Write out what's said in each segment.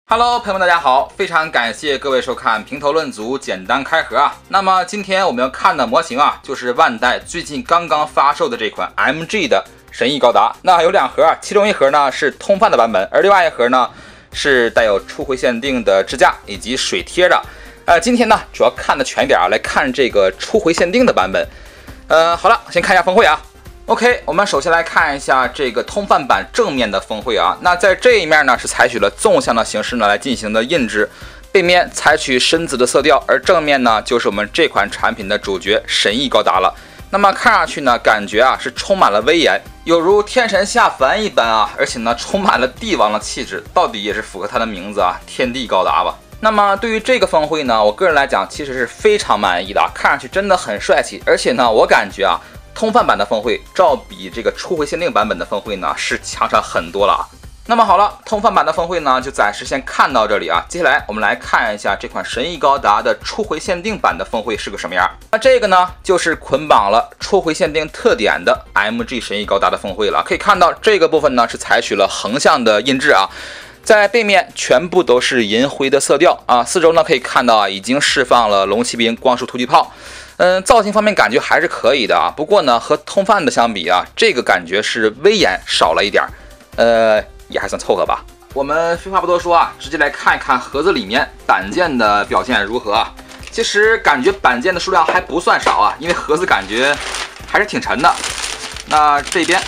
Hello， 朋友们，大家好！非常感谢各位收看评头论足，简单开盒啊。那么今天我们要看的模型啊，就是万代最近刚刚发售的这款 MG 的神翼高达。那有两盒，其中一盒呢是通贩的版本，而另外一盒呢是带有初回限定的支架以及水贴的。今天呢主要看的全一点啊，来看这个初回限定的版本。好了，先看一下峰会啊。OK， 我们首先来看一下这个通贩版正面的峰会啊。那在这一面呢，是采取了纵向的形式呢来进行的印制，背面采取深紫的色调，而正面呢就是我们这款产品的主角神翼高达了。那么看上去呢，感觉啊是充满了威严，有如天神下凡一般啊，而且呢充满了帝王的气质，到底也是符合它的名字啊，天地高达吧。那么对于这个峰会呢，我个人来讲其实是非常满意的，看上去真的很帅气，而且呢我感觉啊。通贩版的峰会照比这个初回限定版本的峰会呢是强上很多了啊。那么好了，通贩版的峰会呢就暂时先看到这里啊。接下来我们来看一下这款神翼高达的初回限定版的峰会是个什么样。那这个呢就是捆绑了初回限定特点的 MG 神翼高达的峰会了。可以看到这个部分呢是采取了横向的印制啊。在背面全部都是银灰的色调啊，四周呢可以看到啊已经释放了龙骑兵光束突击炮。造型方面感觉还是可以的啊，不过呢和通贩的相比啊，这个感觉是威严少了一点，也还算凑合吧。我们废话不多说啊，直接来看一看盒子里面板件的表现如何啊。其实感觉板件的数量还不算少啊，因为盒子感觉还是挺沉的。那这边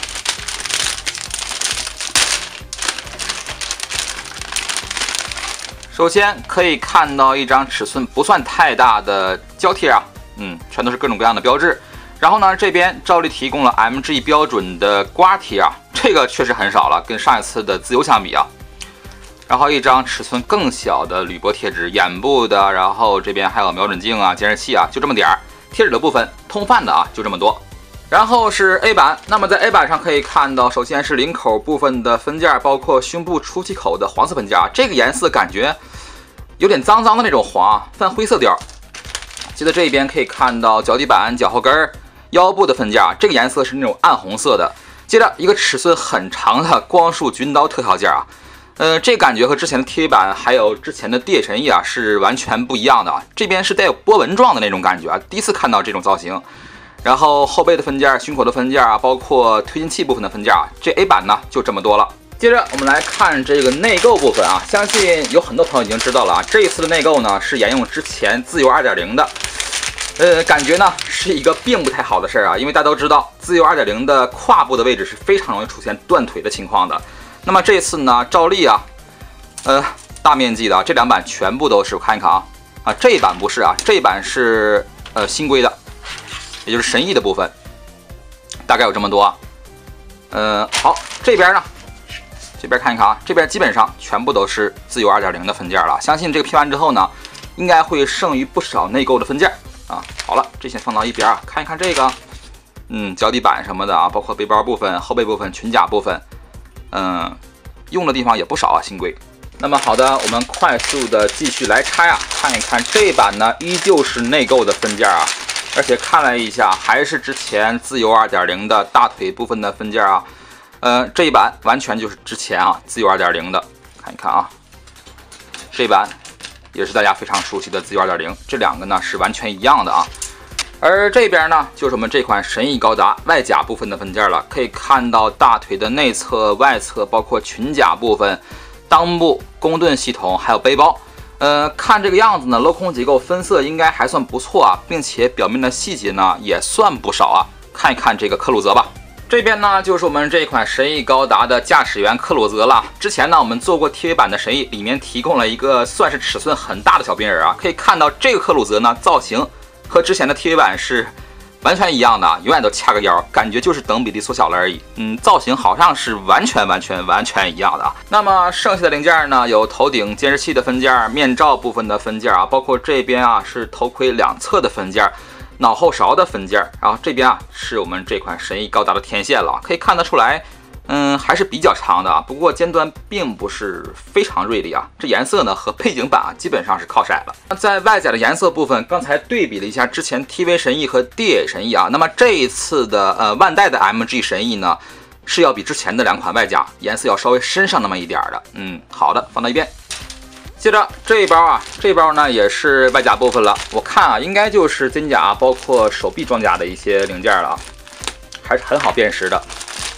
首先可以看到一张尺寸不算太大的胶贴啊。全都是各种各样的标志。然后呢，这边照例提供了 MG 标准的刮贴啊，这个确实很少了，跟上一次的自由相比啊。然后一张尺寸更小的铝箔贴纸，眼部的，然后这边还有瞄准镜啊、监视器啊，就这么点儿。贴纸的部分，通贩的啊，就这么多。然后是 A 版，那么在 A 版上可以看到，首先是领口部分的分件，包括胸部出气口的黄色分件，这个颜色感觉有点脏脏的那种黄，泛灰色调。接着这边可以看到脚底板、脚后跟、腰部的分件，这个颜色是那种暗红色的。接着一个尺寸很长的光束军刀特效件啊，这感觉和之前的 TV 版还有之前的地野神翼啊是完全不一样的啊。这边是带有波纹状的那种感觉啊，第一次看到这种造型。然后后背的分件、胸口的分件啊，包括推进器部分的分件啊，这 A 版呢就这么多了。接着我们来看这个内购部分啊，相信有很多朋友已经知道了啊，这一次的内购呢是沿用之前自由 2.0 的。感觉呢是一个并不太好的事儿啊，因为大家都知道自由 2.0 的胯部的位置是非常容易出现断腿的情况的。那么这次呢，照例啊，大面积的这两版全部都是，我看一看啊，这一版不是啊，这一版是新规的，也就是神翼的部分，大概有这么多啊。好，这边呢，这边看一看啊，这边基本上全部都是自由 2.0 的分件了，相信这个拼完之后呢，应该会剩余不少内购的分件。好了，这先放到一边啊，看一看这个，脚底板什么的啊，包括背包部分、后背部分、裙甲部分，用的地方也不少啊，新规。那么好的，我们快速的继续来拆啊，看一看这版呢，依旧是内购的分件啊，而且看了一下，还是之前自由 2.0 的大腿部分的分件啊，这一版完全就是之前啊自由 2.0 的，看一看啊，这版。也是大家非常熟悉的自由 2.0， 这两个呢是完全一样的啊。而这边呢就是我们这款神翼高达外甲部分的分件了，可以看到大腿的内侧、外侧，包括裙甲部分、裆部、弓盾系统，还有背包。看这个样子呢，镂空结构分色应该还算不错啊，并且表面的细节呢也算不少啊。看一看这个克鲁泽吧。这边呢就是我们这款神翼高达的驾驶员克鲁泽了。之前呢我们做过 TV 版的神翼，里面提供了一个算是尺寸很大的小兵人啊。可以看到这个克鲁泽呢造型和之前的 TV 版是完全一样的，永远都掐个腰，感觉就是等比例缩小了而已。造型好像是完全一样的啊。那么剩下的零件呢，有头顶监视器的分件、面罩部分的分件啊，包括这边啊是头盔两侧的分件。脑后勺的分件，然后这边啊是我们这款神翼高达的天线了，可以看得出来，还是比较长的啊，不过尖端并不是非常锐利啊。这颜色呢和背景板啊基本上是靠色了。那在外甲的颜色部分，刚才对比了一下之前 TV 神翼和地野神翼啊，那么这一次的万代的 MG 神翼呢是要比之前的两款外甲颜色要稍微深上那么一点的。好的，放到一边。 接着这一包啊，这一包呢也是外甲部分了。我看啊，应该就是肩甲包括手臂装甲的一些零件了啊，还是很好辨识的。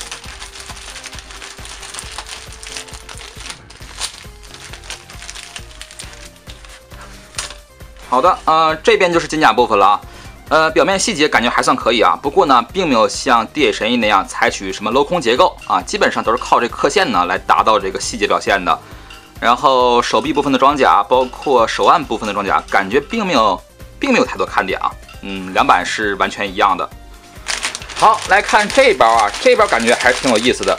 好的，这边就是肩甲部分了啊。表面细节感觉还算可以啊，不过呢，并没有像地野神域那样采取什么镂空结构啊，基本上都是靠这个刻线呢来达到这个细节表现的。然后手臂部分的装甲，包括手腕部分的装甲，感觉并没有太多看点啊。两版是完全一样的。好，来看这包啊，这包感觉还是挺有意思的。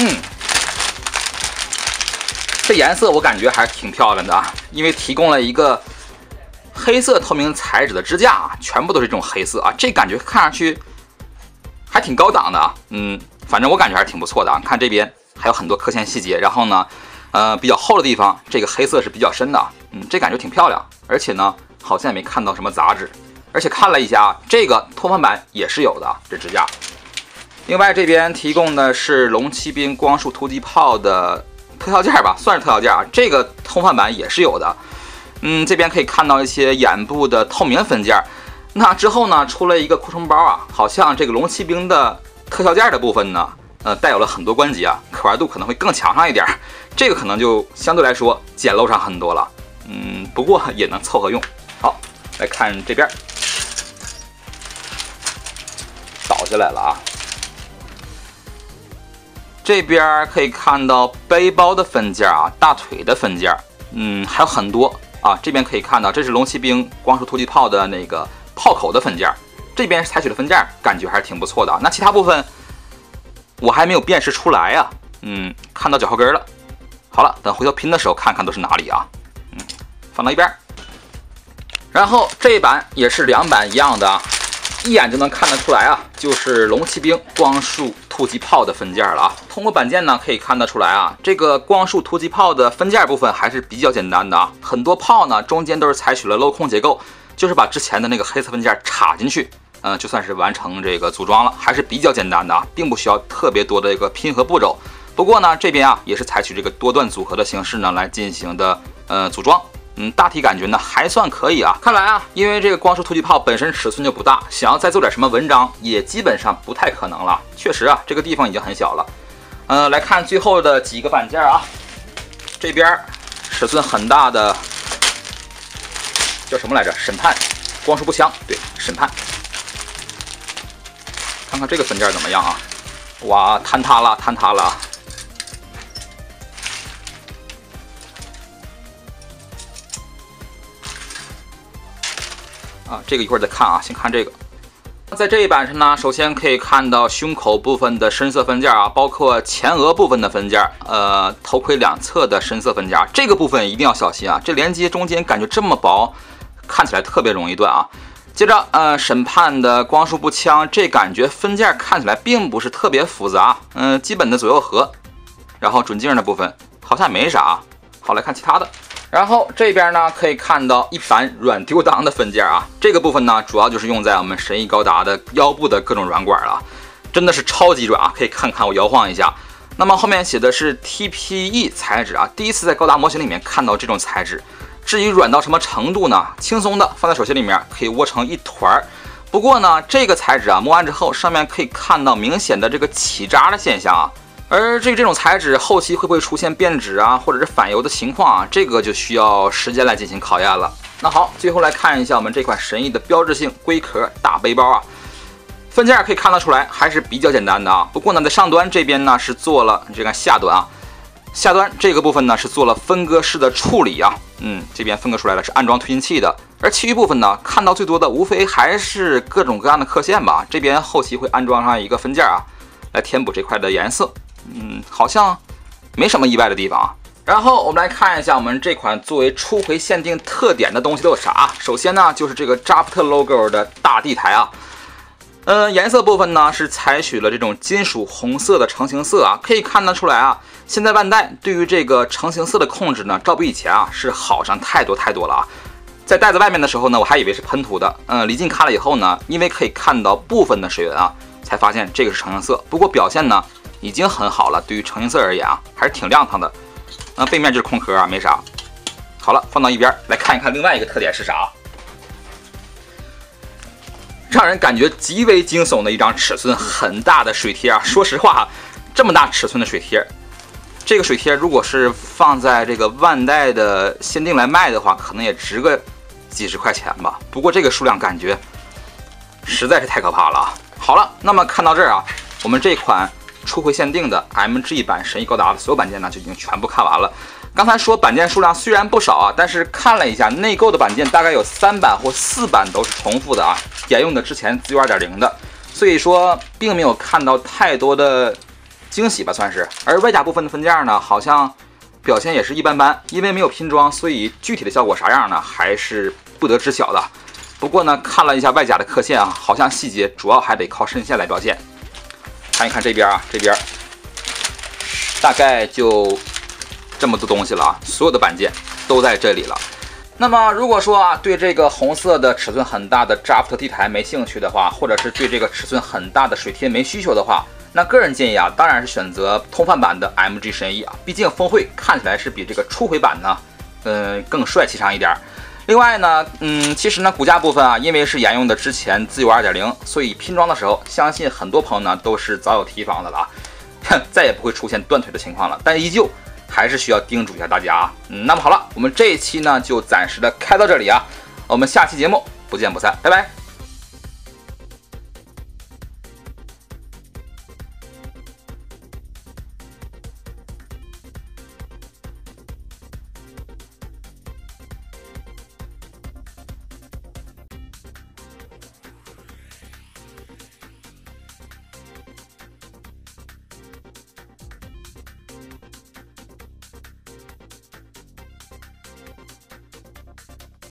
这颜色我感觉还是挺漂亮的啊，因为提供了一个黑色透明材质的支架啊，全部都是这种黑色啊，这感觉看上去还挺高档的啊。反正我感觉还是挺不错的啊。看这边还有很多刻线细节，然后呢，比较厚的地方，这个黑色是比较深的啊。这感觉挺漂亮，而且呢，好像也没看到什么杂质。而且看了一下啊，这个托盘版也是有的这支架。另外这边提供的是龙骑兵光束突击炮的特效件吧，算是特效件啊。这个托盘版也是有的。这边可以看到一些眼部的透明分件。那之后呢，出了一个扩充包啊，好像这个龙骑兵的特效件的部分呢，带有了很多关节啊，可玩度可能会更强上一点。这个可能就相对来说简陋上很多了。不过也能凑合用。好，来看这边，倒下来了啊。这边可以看到背包的分件啊，大腿的分件，还有很多。这边可以看到，这是龙骑兵光束突击炮的那个炮口的分件，这边是采取的分件，感觉还是挺不错的啊。那其他部分我还没有辨识出来啊。看到脚后跟了。好了，等回头拼的时候看看都是哪里啊。放到一边。然后这一版也是两版一样的啊，一眼就能看得出来啊，就是龙骑兵光束突击炮的分件了啊。通过板件呢可以看得出来啊，这个光束突击炮的分件部分还是比较简单的啊。很多炮呢中间都是采取了镂空结构，就是把之前的那个黑色分件插进去，就算是完成这个组装了，还是比较简单的啊，并不需要特别多的一个拼合步骤。不过呢，这边啊也是采取这个多段组合的形式呢来进行的组装。大体感觉呢还算可以啊。看来啊，因为这个光束突击炮本身尺寸就不大，想要再做点什么文章也基本上不太可能了。确实啊，这个地方已经很小了。来看最后的几个板件啊，这边尺寸很大的叫什么来着？审判光束步枪，对，审判。看看这个分件怎么样啊？哇，坍塌了，坍塌了。这个一会儿再看啊，先看这个。在这一版上呢，首先可以看到胸口部分的深色分件啊，包括前额部分的分件，头盔两侧的深色分件，这个部分一定要小心啊，这连接中间感觉这么薄，看起来特别容易断啊。接着，审判的光束步枪，这感觉分件看起来并不是特别复杂，基本的左右合，然后准镜的部分好像也没啥。好，来看其他的。然后这边呢可以看到一版软丢裆的分件啊，这个部分呢主要就是用在我们神域高达的腰部的各种软管了，真的是超级软啊，可以看看我摇晃一下。那么后面写的是 TPE 材质啊，第一次在高达模型里面看到这种材质。至于软到什么程度呢？轻松的放在手心里面可以窝成一团。不过呢，这个材质啊摸完之后，上面可以看到明显的这个起渣的现象啊。而至于这种材质后期会不会出现变质啊，或者是反油的情况啊，这个就需要时间来进行考验了。那好，最后来看一下我们这款神域的标志性龟壳大背包啊，分件可以看得出来还是比较简单的啊。不过呢，在上端这边呢是做了这个下端啊，下端这个部分呢是做了分割式的处理啊，这边分割出来了是安装推进器的，而其余部分呢看到最多的无非还是各种各样的刻线吧。这边后期会安装上一个分件啊，来填补这块的颜色。好像没什么意外的地方啊。然后我们来看一下我们这款作为初回限定特点的东西都有啥。首先呢，就是这个扎普特 logo 的大地台啊。颜色部分呢是采取了这种金属红色的成型色啊，可以看得出来啊，现在万代对于这个成型色的控制呢，照比以前啊是好上太多了啊。在袋子外面的时候呢，我还以为是喷涂的，离近看了以后呢，因为可以看到部分的水纹啊，才发现这个是成型色。不过表现呢已经很好了，对于成型色而言啊，还是挺亮堂的。背面就是空壳啊，没啥。 好了，放到一边来看一看另外一个特点是啥。让人感觉极为惊悚的一张尺寸很大的水贴啊！说实话，这么大尺寸的水贴，这个水贴如果是放在这个万代的限定来卖的话，可能也值个几十块钱吧。不过这个数量感觉实在是太可怕了啊！好了，那么看到这儿啊，我们这款初回限定的 MG 版神域高达的所有板件呢，就已经全部看完了。刚才说板件数量虽然不少啊，但是看了一下内购的板件大概有3版或4版都是重复的啊，沿用的之前自由 2.0 的，所以说并没有看到太多的惊喜吧，算是。而外甲部分的分件呢，好像表现也是一般般，因为没有拼装，所以具体的效果啥样呢，还是不得知晓的。不过呢，看了一下外甲的刻线啊，好像细节主要还得靠渗线来表现。看一看这边啊，这边大概就这么多东西了啊，所有的板件都在这里了。那么如果说啊，对这个红色的尺寸很大的扎夫特 T 台没兴趣的话，或者是对这个尺寸很大的水贴没需求的话，那个人建议啊，当然是选择通贩版的 MG 神域啊，毕竟峰会看起来是比这个初回版呢，更帅气上一点。另外呢，其实呢，骨架部分啊，因为是沿用的之前自由 2.0， 所以拼装的时候，相信很多朋友呢都是早有提防的了啊，再也不会出现断腿的情况了。但依旧还是需要叮嘱一下大家啊。那么好了，我们这一期呢就暂时的开到这里啊，我们下期节目不见不散，拜拜。